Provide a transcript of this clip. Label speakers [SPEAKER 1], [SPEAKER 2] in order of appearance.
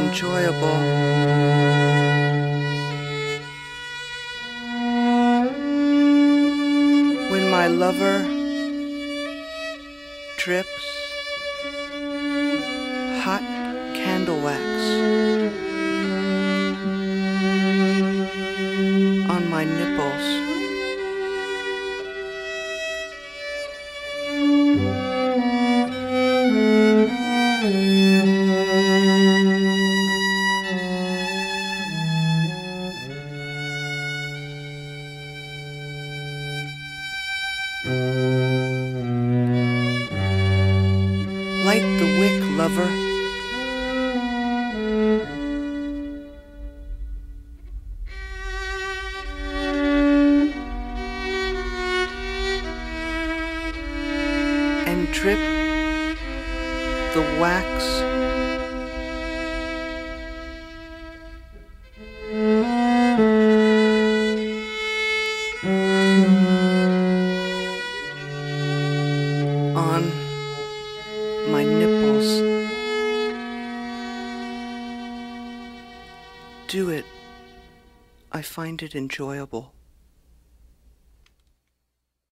[SPEAKER 1] enjoyable. When my lover drips hot candle wax on my nipples. Light the wick, lover. And drip the wax on my nipples. Do it. I find it enjoyable.